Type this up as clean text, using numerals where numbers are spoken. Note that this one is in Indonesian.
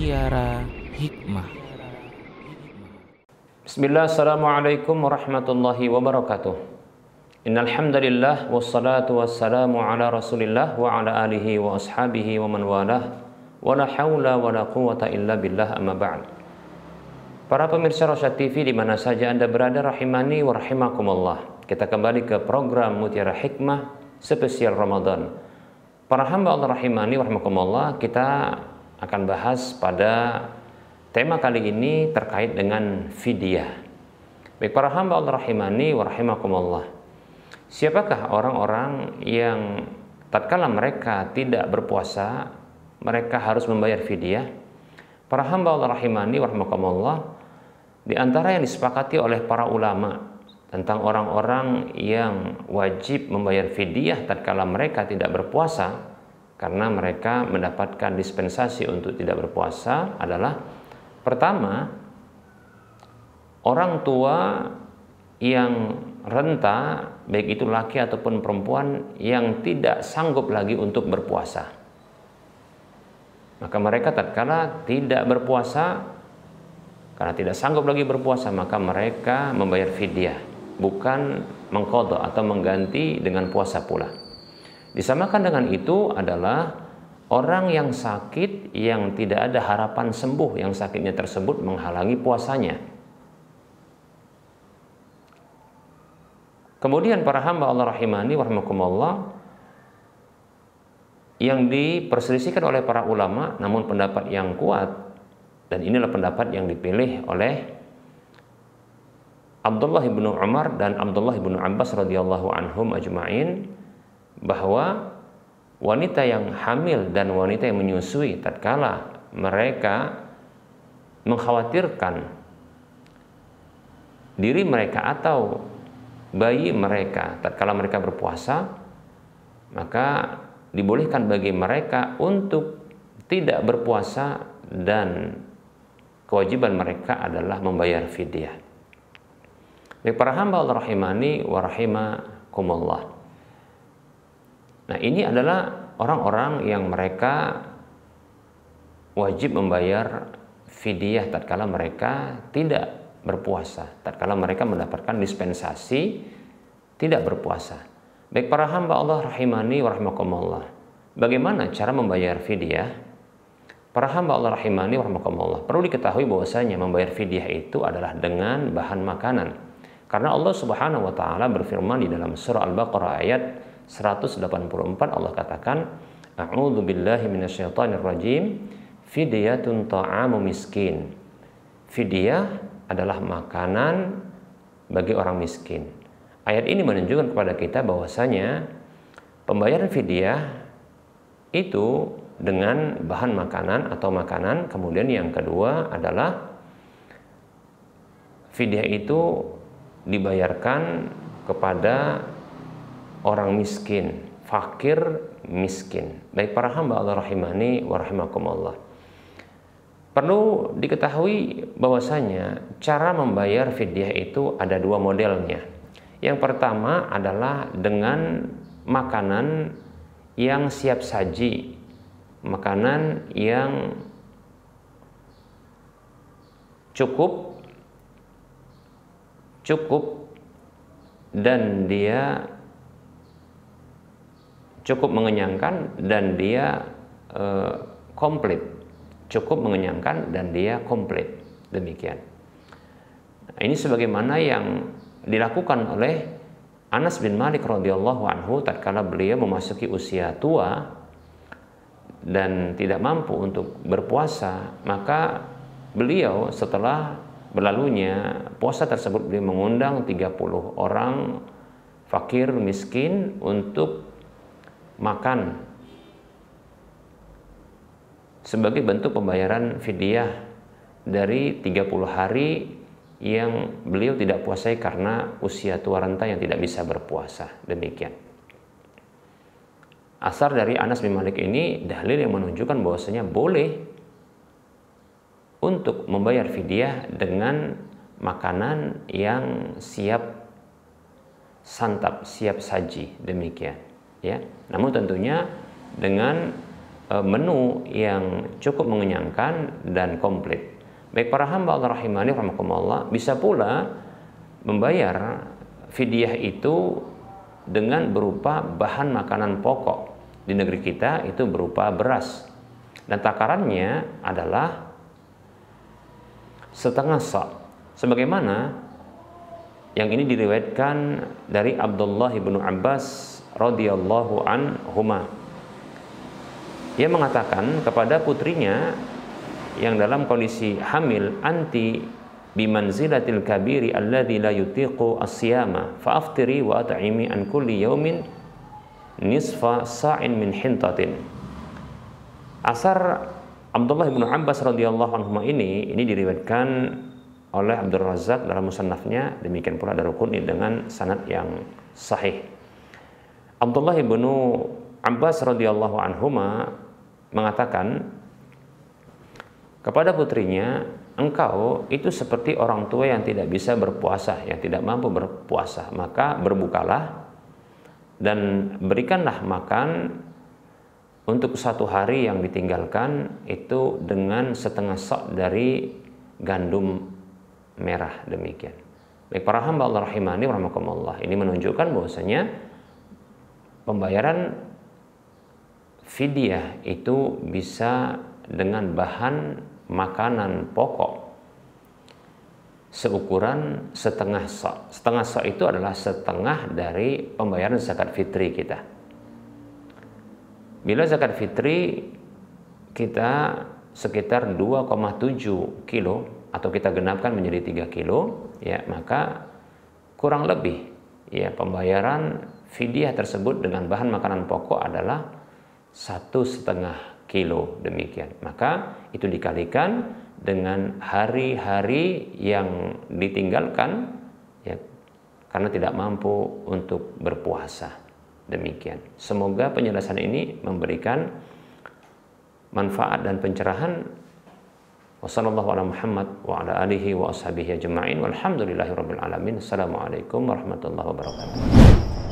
Mutiara Hikmah. Bismillah, assalamualaikum warahmatullahi wabarakatuh. Innal hamdalillah wassalatu wassalamu ala Rasulillah wa ala alihi wa ashabihi wa man walah. Wa la haula wa la quwwata illa billah, amma ba'd. Para pemirsa Rosyad TV di mana saja Anda berada, rahimani wa rahimakumullah. Kita kembali ke program Mutiara Hikmah spesial Ramadan. Para hamba Allah rahimani wa rahimakumullah, kita akan bahas pada tema kali ini terkait dengan fidyah. Baik para hamba Allah rahimani wa rahimakumullah, siapakah orang-orang yang tatkala mereka tidak berpuasa mereka harus membayar fidyah? Para hamba Allah rahimani wa rahimakumullah, di antara yang disepakati oleh para ulama tentang orang-orang yang wajib membayar fidyah tatkala mereka tidak berpuasa karena mereka mendapatkan dispensasi untuk tidak berpuasa adalah: pertama, orang tua yang renta, baik itu laki ataupun perempuan, yang tidak sanggup lagi untuk berpuasa. Maka mereka tatkala tidak berpuasa, karena tidak sanggup lagi berpuasa, maka mereka membayar fidyah, bukan mengqadha atau mengganti dengan puasa pula. Disamakan dengan itu adalah orang yang sakit yang tidak ada harapan sembuh, yang sakitnya tersebut menghalangi puasanya. Kemudian para hamba Allah rahimani wa rahimakumullah, yang diperselisihkan oleh para ulama namun pendapat yang kuat, dan inilah pendapat yang dipilih oleh Abdullah bin Umar dan Abdullah bin Abbas radhiyallahu anhum ajma'in, bahwa wanita yang hamil dan wanita yang menyusui tatkala mereka mengkhawatirkan diri mereka atau bayi mereka tatkala mereka berpuasa, maka dibolehkan bagi mereka untuk tidak berpuasa dan kewajiban mereka adalah membayar fidyah. Baik para hamba Allah rahimani wa rahimakumullah, nah ini adalah orang-orang yang mereka wajib membayar fidyah tatkala mereka tidak berpuasa, tatkala mereka mendapatkan dispensasi tidak berpuasa. Baik para hamba Allah rahimani wa rahimakumullah, bagaimana cara membayar fidyah? Para hamba Allah rahimani wa rahimakumullah, perlu diketahui bahwasanya membayar fidyah itu adalah dengan bahan makanan. Karena Allah Subhanahu wa taala berfirman di dalam surah Al-Baqarah ayat 184, Allah katakan, A'udzu billahi minasyaitonir rajim, fidyatun ta'amu miskin. Fidyah adalah makanan bagi orang miskin. Ayat ini menunjukkan kepada kita bahwasanya pembayaran fidyah itu dengan bahan makanan atau makanan. Kemudian yang kedua adalah fidyah itu dibayarkan kepada orang miskin, fakir miskin. Baik para hamba Allah rahimani wa rahimakumullah, perlu diketahui bahwasanya cara membayar fidyah itu ada dua modelnya. Yang pertama adalah dengan makanan yang siap saji, makanan yang cukup dan dia cukup mengenyangkan dan dia komplit, cukup mengenyangkan dan dia komplit, demikian. Nah, ini sebagaimana yang dilakukan oleh Anas bin Malik radhiyallahu anhu tatkala beliau memasuki usia tua dan tidak mampu untuk berpuasa, maka beliau setelah berlalunya puasa tersebut beliau mengundang 30 orang fakir miskin untuk makan sebagai bentuk pembayaran fidyah dari 30 hari yang beliau tidak puasai karena usia tua renta yang tidak bisa berpuasa, demikian. Asar dari Anas bin Malik ini dalil yang menunjukkan bahwasanya boleh untuk membayar fidyah dengan makanan yang siap santap, siap saji, demikian. Ya, namun tentunya dengan menu yang cukup mengenyangkan dan komplit. Baik para hamba Allah rahimani rahimakumullah, bisa pula membayar fidyah itu dengan berupa bahan makanan pokok. Di negeri kita itu berupa beras, dan takarannya adalah setengah sa'. Sebagaimana yang ini diriwayatkan dari Abdullah bin Abbas radhiyallahu anhuma. Dia mengatakan kepada putrinya yang dalam kondisi hamil, anti bimanzilatil kabiri alladzi la yutiqu as-siyama fa'aftiri wa at'imi an kulli yawmin nisfa sa'in min hintatin. Asar Abdullah bin Abbas radhiyallahu anhu ini diriwayatkan oleh Abdul Razak dalam musannafnya, demikian pula Daruqutni dengan sanad yang sahih. Abdullah bin Abbas radhiyallahu anhuma mengatakan kepada putrinya, engkau itu seperti orang tua yang tidak bisa berpuasa, yang tidak mampu berpuasa, maka berbukalah dan berikanlah makan untuk satu hari yang ditinggalkan itu dengan setengah sa' dari gandum merah, demikian. Baik para hamba Allah rahimani rahimakumullah, ini menunjukkan bahwasanya pembayaran fidyah itu bisa dengan bahan makanan pokok seukuran setengah sa'. Setengah sa' itu adalah setengah dari pembayaran zakat fitri kita. Bila zakat fitri kita sekitar 2,7 kilo atau kita genapkan menjadi 3 kilo, ya, maka kurang lebih ya pembayaran fidyah tersebut dengan bahan makanan pokok adalah 1,5 kilo, demikian. Maka itu dikalikan dengan hari-hari yang ditinggalkan ya karena tidak mampu untuk berpuasa, demikian. Semoga penjelasan ini memberikan manfaat dan pencerahan. Wassallallahu ala Muhammad wa ala alihi wa ashabihi ajma'in walhamdulillahi rabbil alamin. Assalamualaikum warahmatullahi wabarakatuh.